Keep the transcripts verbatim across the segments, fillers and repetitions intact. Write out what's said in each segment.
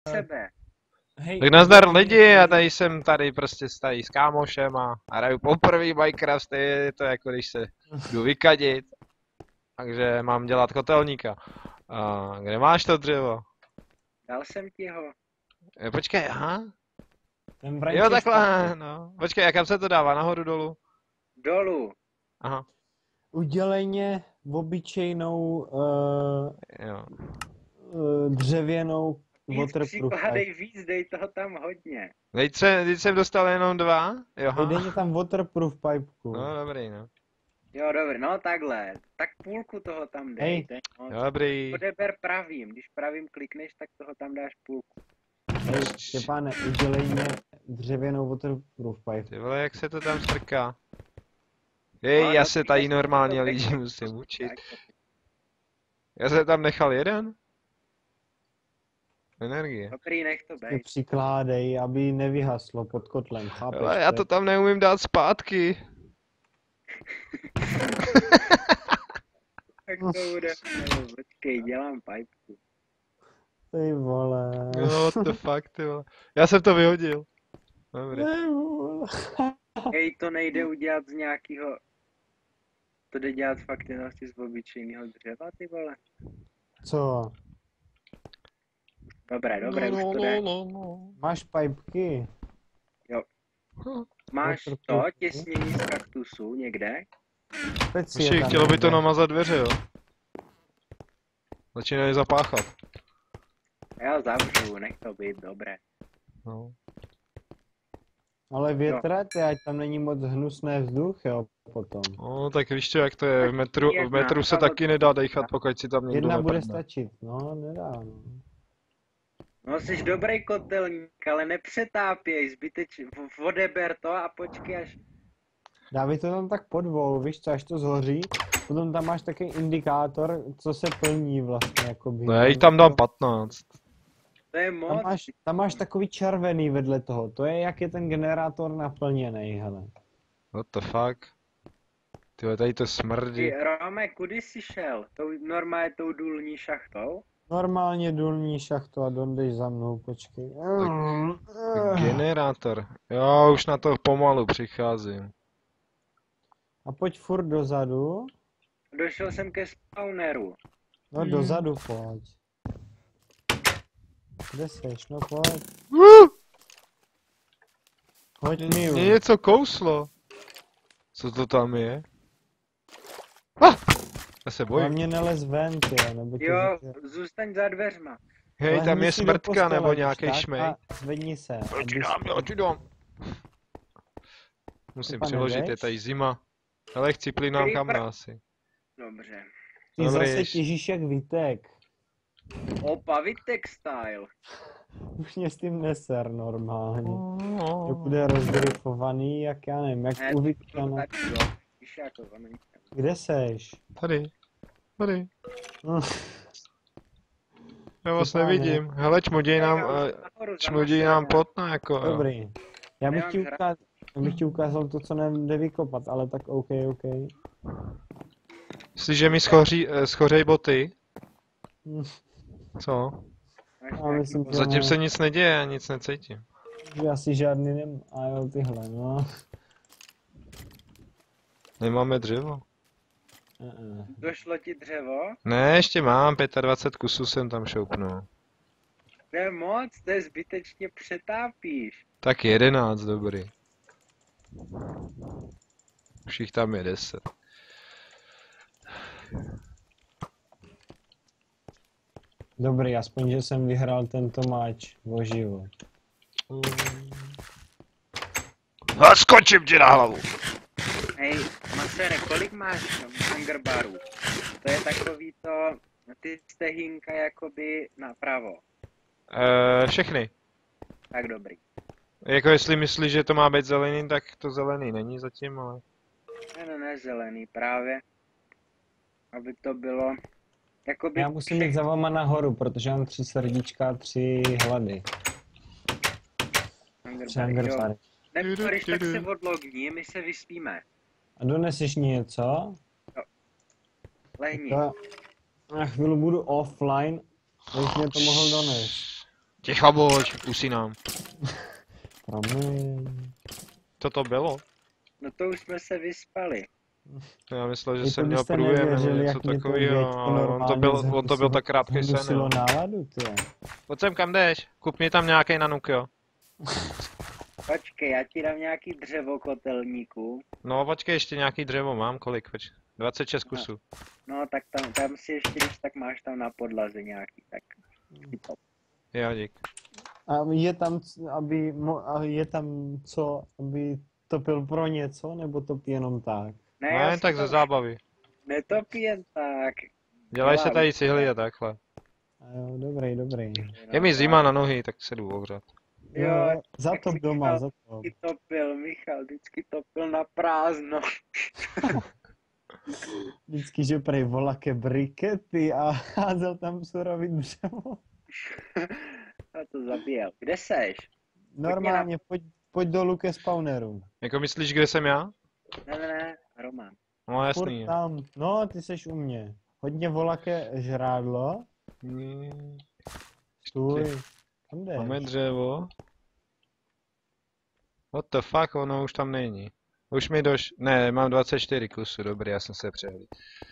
sebe. Hej, Tak nazdar lidi, já tady jsem tady prostě tady s kámošem a hraju poprvý Minecraft, je to jako když se jdu vykadit. Takže mám dělat kotelníka. A kde máš to dřevo? Dal jsem ti ho. E, počkej, aha. Ten Jo, takhle, no. Počkej, a kam se to dává? Nahoru, dolů? Dolů. Aha. Udělej mě obyčejnou uh, Jo. uh, dřevěnou Víc waterproof přikládej pipe. víc, dej toho tam hodně. Teď jsem, teď jsem dostal jenom dva? Jo. Hej, dej mě tam waterproof pipeku. No, dobrý, no. Jo, dobrý, no takhle. Tak půlku toho tam dej. Hej. to je moc. Dobrý. Odeber pravým, když pravým klikneš, tak toho tam dáš půlku. Hej, Štěpáne, udělej mě dřevěnou waterproof pipe. Ty vole, jak se to tam strká? Hej, No, já dobrý, se tady tak normálně to lidi pěkně musím prostě, učit. tak. Já jsem tam nechal jeden? Energie. Dobrý, nech to Ty bejt. přikládej, aby nevyhaslo pod kotlem, chápeš? Ale já to tam neumím dát zpátky. Tak to bude. No, počkej, dělám pipku. Ty vole. No, what the fuck, ty vole. Já jsem to vyhodil. Dobrý. Ty vole. Hej, to nejde udělat z nějakého. To jde dělat fakt jenom z obyčejného dřeva, ty vole. Co? Dobré, dobré, No, už to jde. Máš pipky? Máš to Waterproof. těsnění z kaktusu někde? Peci je Ještě tam chtělo by to někde. namazat dveře, jo. Začínají zapáchat. Já zavřu, nech to být, dobré. No. Ale větrate, ať tam není moc hnusné vzduch, jo, potom. No, tak víš čo, jak to je, v metru, v metru se taky nedá dejchat, pokud si tam někdo Jedna bude neprdne. stačit, no, nedá, no. No jsi dobrý kotelník, ale nepřetápěj, zbytečně, v- odeber to a počkej až... Dávej to tam tak pod vol, víš co, až to zhoří, potom tam máš takový indikátor, co se plní vlastně, jakoby. No, já jí tam dám patnáct. To je Tam moc. máš, tam máš takový červený vedle toho, to je jak je ten generátor naplněný, hele. What the fuck? Tyhle, tady to smrdí. Ty, Rome, kudy jsi šel? Tou, normálně tou důlní šachtou? Normálně důlní šachtu a dojdeš za mnou, počkej. Generátor. Jo, už na to pomalu přicházím. A pojď furt dozadu, Došel jsem ke spawneru. no Hmm. dozadu pojď. Kde seš, no pojď. Uh, Hoď mě, mi mě něco kouslo. Co to tam je? Ah, já se Na bojím. mě nelez ven, ty, nebo tě Jo, zítra- zůstaň za dveřma. Hej, Lehni tam je si do smrtka postele, nebo když nějaký tak, šmej. a Zvedni se. Já ti abys- dám, já ti dám. Musím Pane, přiložit, je jdeš? tady zima. Ale chci plyn nám Který kam pr- asi. Dobře. Ty Dobrý, zase ještě. těžíš jak Vitek. Opa, Vitek style. Už mě s tím neser normálně. Mm. To bude rozdrifovaný, jak já nevím, jak Ne, u to Vitka. no. tady, jo. Víš jako, ono není tam. Kde seš? Tady. Tady. Hm, Já vás Super, nevidím. Hele, čmuděj nám, Já už eh, nahoru za čmuděj masérem. nám plotno, jako jo. Dobrý. Já bych, Nemám ti žrát. ukázal, já bych ti ukázal to, co nejde vykopat, ale tak OK, OK. Jestliže mi schoří, eh, schořej boty. Hm, Co? Máš Já nějaký myslím, že Zatím ne, se nic neděje, já nic necítím. že asi žádný nem... A jo, tyhle, no. Nemáme dřevo. Uh-uh. Došlo ti dřevo? Ne, ještě mám, dvacet pět kusů jsem tam šoupnul. To je moc, to je zbytečně přetápíš. Tak jedenáct, dobrý. Už jich tam je deset. Dobrý, aspoň, že jsem vyhrál tento máč o život. A skočím ti na hlavu! Hej, Masere, kolik máš hunger barů? To je takový to, ty stehínka jakoby napravo. Eh, všechny. Tak dobrý. Jako jestli myslíš, že to má být zelený, tak to zelený není zatím, ale... Ne, ne, ne, zelený právě. Aby to bylo, jakoby... Já musím jít za vama nahoru, protože mám tři srdíčka a tři hlady. hunger Tři bary, jo. angrfary. Nebo když tak se odlogni, my se vyspíme. A doneseš něco? Lehni. To na chvíli budu offline, abych mě to mohl donést. Ticho buď, usínám. Promiň. Co to bylo? No to už jsme se vyspali. Já myslel, že Vy jsem to měl byste průjem nebo nevěřili, něco jak mě to takového, děťko ale on to normálně byl, on to byl tak krátký sen, zhusilo jo. náladu, ty. Pojď sem, kam jdeš? Kup mi tam nějaký nanuk, jo. Počkej, já ti dám nějaký dřevo kotelníku. No počkej, ještě nějaký dřevo mám, kolik? Poč- dvacet šest kusů. No tak tam, tam si ještě, když tak máš tam na podlaze nějaký, tak. Jo, dík. A je tam, c- aby, mo, a je tam co, aby to pil pro něco, nebo to pije jenom tak? Ne, No já jen si tak to ze zábavy. netopí jen tak. Dělají se Dělám. tady cihly a takhle. A jo, dobrý, dobrý. Je mi zima na nohy, tak se jdu ohřát. Jo, Jo, za jak to si doma, Michal za to. Vždycky topil, Michal, vždycky topil na prázdno. Vždycky, že prej volake brikety a házel tam surový dřevo. A to zabíjel. Kde seš? Normálně, pojď, pojď dolů ke spawneru. Jako myslíš, kde jsem já? Ne, ne, ne, Roman. No jasný. Furt tam. No, ty seš u mě. Hodně volaké žrádlo. Hmm, Stůj. Kam jdeš? Máme dřevo. What the fuck, ono už tam není. Už mi doš... Ne, mám dvacet čtyři kusů, dobrý, já jsem se přehlíd.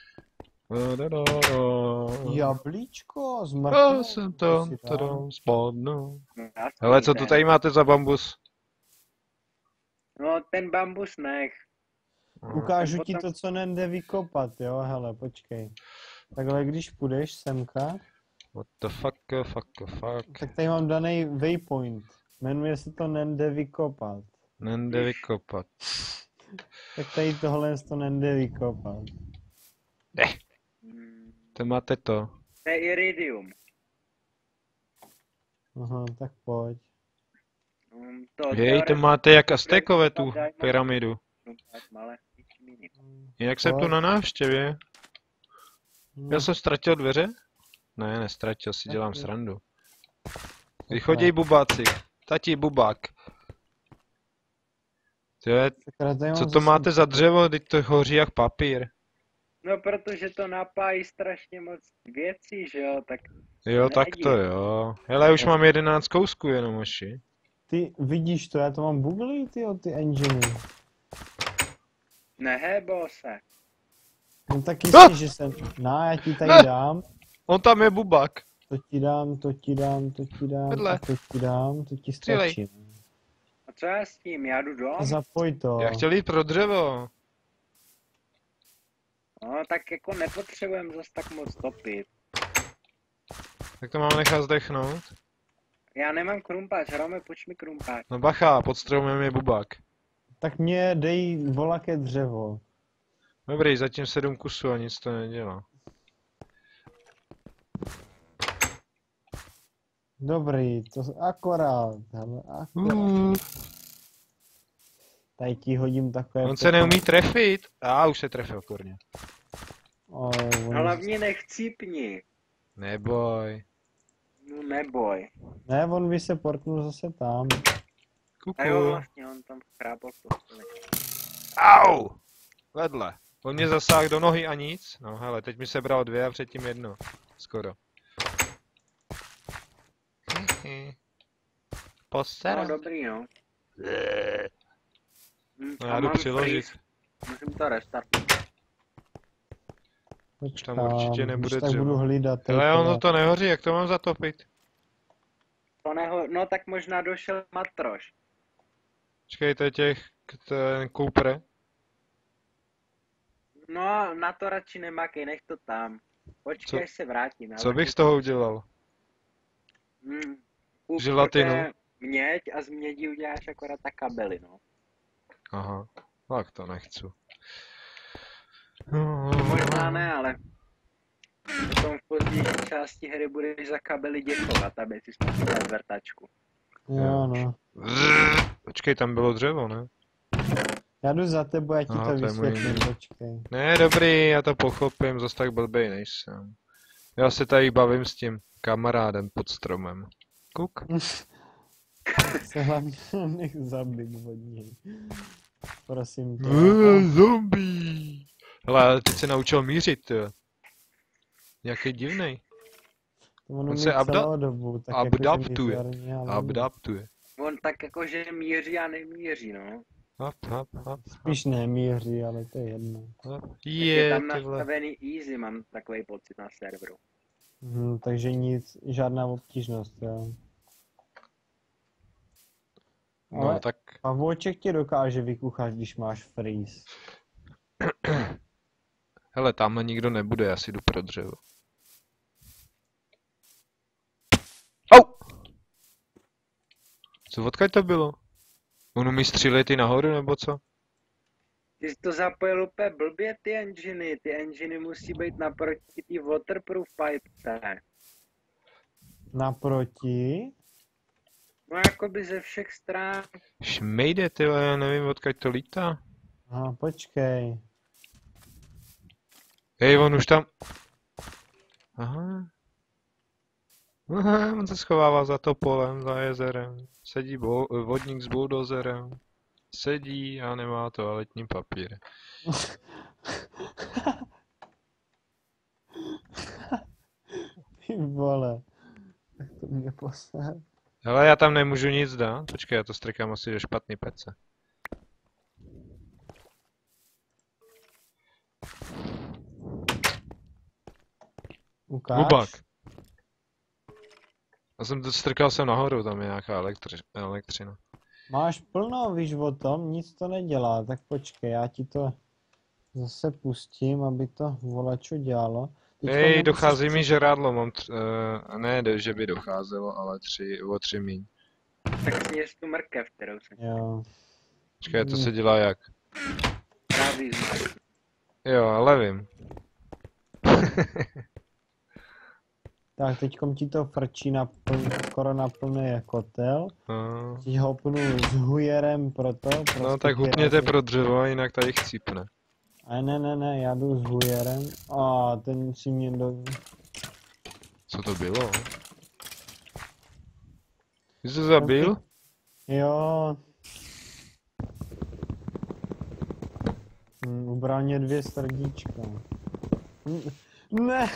Jablíčko, Já zmrknul. jsem tam, tam spadnu. No, já Hele, co jsem tu tady máte za bambus? No, ten bambus nech. Ukážu Ten ti potom- to, co nejde vykopat, jo, hele, počkej. Takhle, když půjdeš semka, What the fuck, fuck, fuck. tak tady mám daný waypoint. Jmenuje se to Nende vykopat. Nende vykopat. Tak tady tohle to Nende vykopat. Hmm, To máte to. to je iridium. Aha, tak pojď. Hmm, to Jej, to teoreticky máte jak Aztekové tu vypadá jako- pyramidu. No, tak malé píčminy. Jinak jsem tu na návštěvě. No, Já jsem ztratil dveře? Ne, nestratil, si dělám Tak- srandu. Kdy chodí bubáci. Tati bubák. To je, sakra, tady co mám to zase- máte za dřevo, teď to hoří jak papír. No, protože to napájí strašně moc věcí, že jo, tak Jo, tak to Nevadí. jo. Hele, už mám jedenáct kousků jenom oši. Ty vidíš to, já to mám bubly, ty o ty enginy. nehebo se. No tak Ah! jistě, že jsem... No, já ti tady Ah! dám, On tam je bubák. to ti dám, to ti dám, to ti dám, Vedle. a to ti dám, to ti Střílej. stačí. A co já s tím? Já jdu dom? Zapoj to. Já chtěl jít pro dřevo. No, tak jako nepotřebujeme zas tak moc topit. Tak to mám nechat zdechnout. Já nemám krumpáč, Rome, půjč mi krumpáč. No bacha, pod stromem je bubák. Tak mě dej volaké dřevo. Dobrý, zatím sedm kusů a nic to nedělá. Dobrý, to akorát, hele, akorát. Uh, Tady ti hodím takové... on se neumí trefit. A už se trefil, kurně. O, on... Hlavně nechcípni. Neboj. No neboj. Ne, on by se portnul zase tam. A jo, Kuku. vlastně on tam chrápal v posteli. Au! Vedle. On mě zasáhl do nohy a nic. No hele, teď mi sebral dvě a předtím jedno. Skoro. Posera. No dobrý, no. Hm, No a já jdu mám přiložit. freeze. Musím to restartovat. Počkám, Tam určitě když nebude tak dřevo. budu hlídat. Hele, tady ono to. to nehoří, jak to mám zatopit? To neho... No tak možná došel matroš. Počkejte těch, ten Cooper. No, na to radši nemakej, nech to tam. Počkej, Co- až se vrátím. já Co bych taky- z toho udělal? Hm, kup Želatinu. také Měď a z mědi uděláš akorát ta kabely, no. Aha, tak to nechci. Možná ne, ale potom v pozdější části hry budeš za kabely děkovat, aby si spustila vrtačku. Jo, no. Počkej, tam bylo dřevo, ne? Já jdu za tebou, já ti Aha, to to je můj vysvětlím, jiný. počkej. Ne, dobrý, já to pochopím, zas tak blbej nejsem. Já se tady bavím s tím kamarádem pod stromem. Kuk. Se hlavně nech zabít od něj. Prosím tě. Uh, zombie. Hele, ale teď se naučil mířit, jo. Nějaký divnej. ono On mít se upda- celou dobu, tak updateuje. Jako, že mizerně, ale Adaptuje. On tak jakože míří a nemíří, no. Hop, hop, hop, hop, spíš nemíří, ale to je jedno. hop. Tak je Je, tam ty vole. nastavený easy, mám takový pocit na serveru. Mhm, takže nic, žádná obtížnost, jo. No Ale tak, pavouček ti dokáže vykuchat, když máš freeze. hele, tamhle nikdo nebude, já si jdu pro dřevo. Au! Co, odkud to bylo? On umí střílet i nahoru, nebo co? Ty jsi to zapojil úplně blbě, ty enginy. Ty enginy musí být naproti té waterproof pipe. Naproti? No jakoby ze všech stran. Šmejde, ty vole, já nevím, odkud to lítá. Aha, počkej. Hej, on už tam... Aha. Aha, on se schovává za topolem, za jezerem. Sedí bo- vodník s buldozerem. Sedí a nemá toaletní papír. Ty vole. Tak to mě poslat. Hele, já tam nemůžu nic dát. Počkej, já to strkám asi do špatný pece. Ukáž. Hubák. Já jsem to strkal sem nahoru, tam je nějaká elektři- elektřina. Máš plno, víš o tom, nic to nedělá, tak počkej, já ti to zase pustím, aby to volačo dělalo. Teďko Hej, nemusíš dochází mi při- žrádlo, mám tř- uh, ne, ne, že by docházelo, ale tři, o tři míň. Tak sněz tu mrkev, kterou jsem Jo. Počkej, to se dělá jak? právě znal. Jo, ale vím. Tak teďkom ti to frčí na pln, skoro na plný kotel. No, Ti ho pnu s hujerem proto. Prostě no tak hupněte pro dřevo, jinak tady chcípne. A ne, ne, ne, já jdu s hujerem. A ten si mě do... Co to bylo? Jsi to zabil? Jo. Hm, ubral mě dvě srdíčka. Hm, Ne!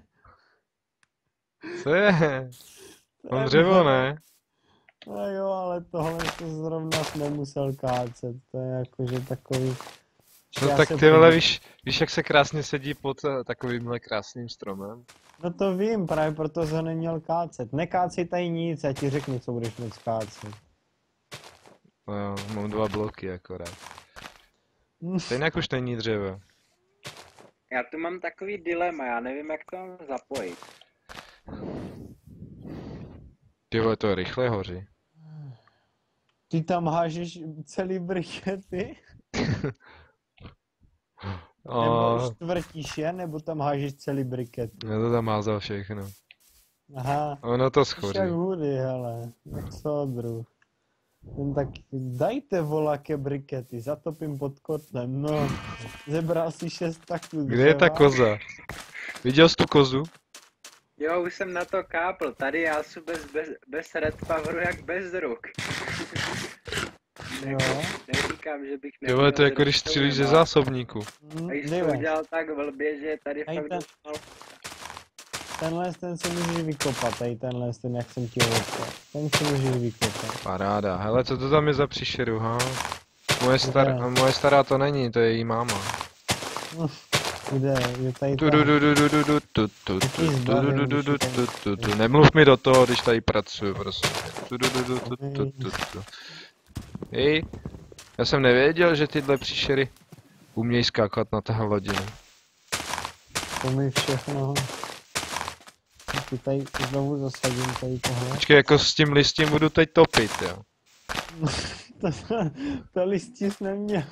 Co je? Mám dřevo, ne? No jo, ale tohle to zrovna jsi nemusel kácet, to je jakože takový... No Já tak se ty vole, podívám. víš, víš jak se krásně sedí pod eh, takovýmhle krásným stromem? No to vím, právě proto jsi ho neměl kácet. Nekácej tady nic, já ti řeknu, co budeš moc kácet. No jo, mám dva bloky akorát. Hm, Stejně už není dřevo. Já tu mám takový dilema, já nevím, jak to mám zapojit. Ty vole, to rychle hoří. Ty tam hážeš celý brikety? Nebo O, čtvrtíš je, nebo tam hážeš celý brikety? já to tam házal všechno. Aha, Ono to jsi schoří. jak hudy, hele, jak soudruh. Ten tak, dajte volaké brikety, zatopím pod kotlem, no. Zebral si šest taků Kde je ta dřeva. koza? Viděl jsi tu kozu? Jo, už jsem na to kápl, tady já jsem bez, bez, bez red poweru jak bez ruk. Jo. Neříkám, že bych Ty vole, to je jako když střílíš ze zásobníku. Hm, A když to dejme. udělal tak blbě, že tady Hej, fakt ten- dostal. Tenhle ten si můžeš vykopat, tady tenhle ten, jak jsem ti ho ten si můžeš vykopat. Paráda. Hele, co to tam je za příšeru, ha? Moje, star, Kde? moje stará to není, to je její máma. Kde, je tady Tu, ta... du, du, du, du, du, du, tu, tu, Jaký tu, tu, zbavený, du, du, du, že tu, ten- tu, tu. Nemluv mi do toho, když tady pracuju, prosím. Tu, du, du, du, tu, tu, tu, tu. Hej, já jsem nevěděl, že tyhle příšery umějí skákat na téhle lodinu. To mi všechno. Ty tady znovu zasadím tady tohle. Počkej, jako s tím listím budu teď topit, jo. To, to listí jsi neměl.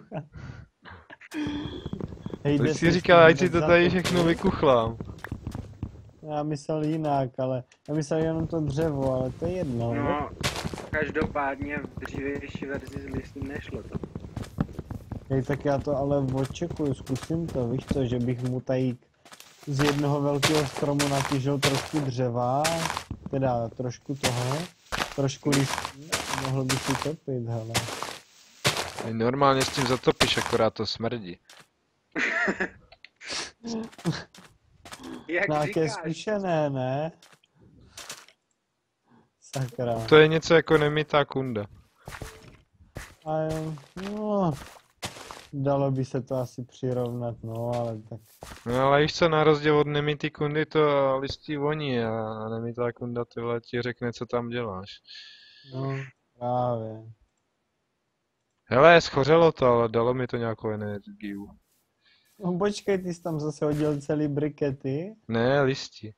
Hej, Tak jde si se říkal, s tím ať si to za tady všechno vykuchlám. Já myslel jinak, ale já myslel jenom to dřevo, ale to je jedno. No, každopádně v dřívější verzi s listím nešlo to. Hej, tak já to ale očekuju, zkusím to, víš co, že bych mu tady z jednoho velkého stromu natížil trošku dřeva, teda trošku toho, trošku listí, mohl by si topit, hele. Normálně s tím zatopíš, akorát to smrdí. Jak Nějaké říkáš? zkušené, ne? Sakra. To je něco jako nemytá kunda. A jo, no, dalo by se to asi přirovnat, no, ale tak. No ale víš co, na rozdíl od nemytý kundy to listí voní a nemytá kunda tyhle ti řekne, co tam děláš. No, právě. Hele, schořelo to, ale dalo mi to nějakou energii. No počkej, ty jsi tam zase hodil celý brikety. Ne, listí.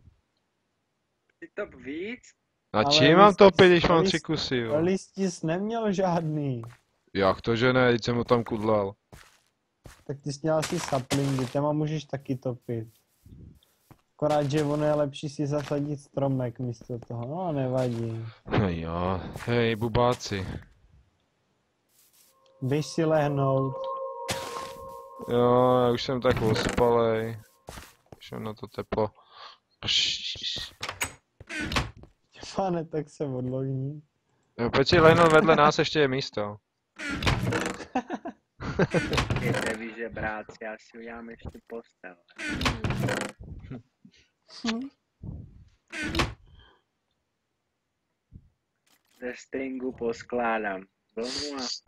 Ty top víc? A Ale čím mám list- topit, když mám list- tři kusy, jo? Listí jsi neměl žádný. Jak to, že ne, teď jsem ho tam kudlal. Tak ty jsi měl asi saplingy, téma můžeš taky topit. Akorát, že ono je lepší si zasadit stromek místo toho, no nevadí. No jo, hej, bubáci. Běž si lehnout. Jo, já už jsem tak ospalej. Už mám na to teplo. Pane, tak se odlohni. Jo, Peči lehnout vedle nás ještě je místo. Víte, víš, že bráci, já si udělám ještě postel. Ze stringu poskládám. Znovu a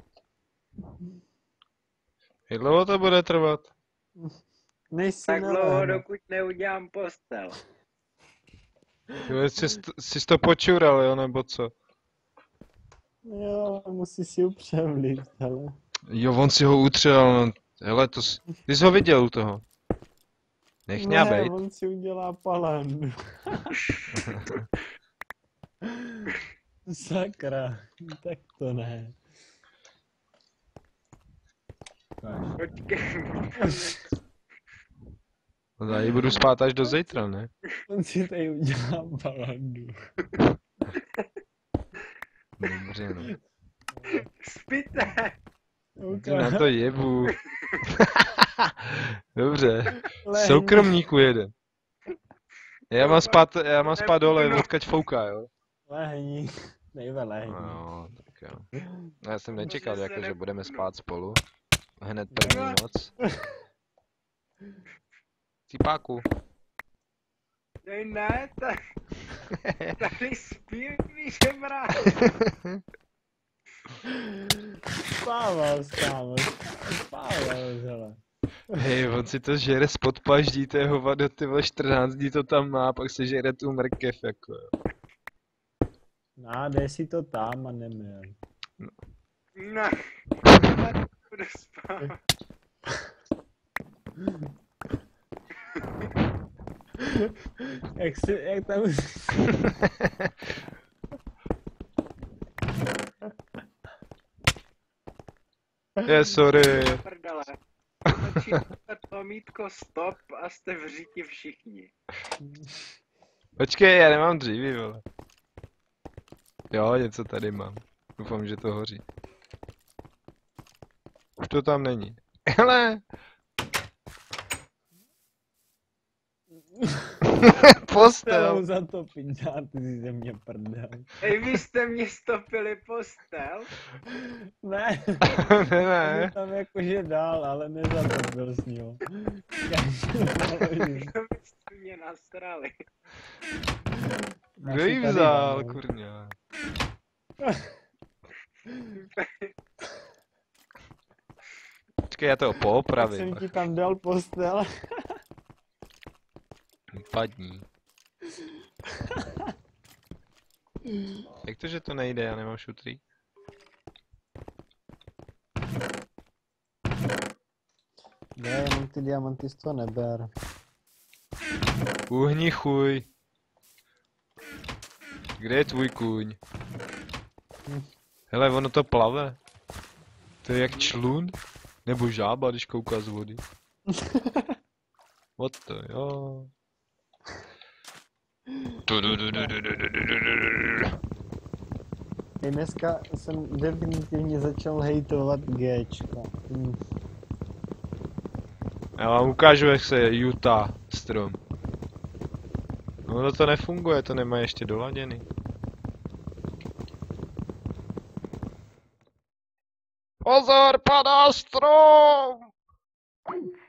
Jak dlouho to bude trvat? Než si tak dlouho, nelehne. dokud neudělám postel. Jo, jsi, jsi to počural, jo, nebo co? Jo, musí si upřevlit, hele. Jo, on si ho utřel, no. Hele, to jsi, ty jsi ho viděl u toho. Nech mě Ne, bejt. on si udělá palandu. Sakra, tak to ne. Počkej. No, tady budu spát až do zítra, ne? On si tady udělá palandu. Dobře, no. Spíte! Ty na to jebu. Dobře. Lehni. Soukromníku jeden. Já mám spát, já mám spát dole, odkaď fouká, jo? Lehni. Nejve lehni. No, tak jo. Já jsem nečekal, Že se jako, že budeme nepuknu. spát spolu. Hned první noc. Cipáku. Dej ne, tak tady spím, víš, brát. Spával, kámo. Spával, hele. Hej, on si to žere spod paždí, to je hovado, ty vole, čtrnáct dní to tam má, pak se žere tu mrkev, jako jo. No, dej si to tam a neměl. No, budu spát. Jak si, jak tam... Je, sorry. Prdele. Začínáte tlamítko stop a jste v říti všichni. Počkej, já nemám dříví, vole. Jo, něco tady mám. Doufám, že to hoří. Už to tam není. Hele! Postel! Postel zatopit, já ty si ze mě prdel. Ej, vy jste mě stopili postel? Ne, ne, ne. tam jakože dál, ale nezatopil s ním. Vy jste mě nasrali. Kdo jí vzal, kurňa? Počkej, já to Tak poopravím. jsem ti tam dal postel. Padní. Jak to, že to nejde, já nemám šutrý? Ne, jenom ty diamanty z toho neber. Uhni chuj. Kde je tvůj kůň? Hele, ono to plave. To je jak člun? Nebo žába, když kouká z vody. What the, jo. I dneska jsem definitivně začal hejtovat Gčko. Hm. Já vám ukážu, jak se Utah strom. No to nefunguje, to nemá ještě doladěný. Pozor, padá strom!